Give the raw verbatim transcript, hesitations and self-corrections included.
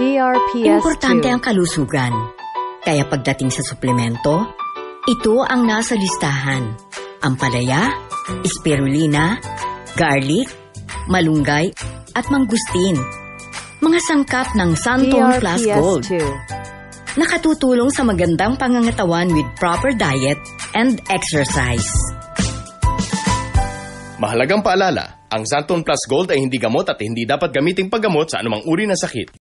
D R P S Importante two. ang kalusugan. Kaya pagdating sa suplemento, ito ang nasa listahan. Ampalaya, spirulina, garlic, malunggay, at mangustin. Mga sangkap ng Santon Plus Gold. D R P S two. Nakatutulong sa magandang pangangatawan with proper diet and exercise. Mahalagang paalala, ang Santon Plus Gold ay hindi gamot at hindi dapat gamiting paggamot sa anumang uri ng sakit.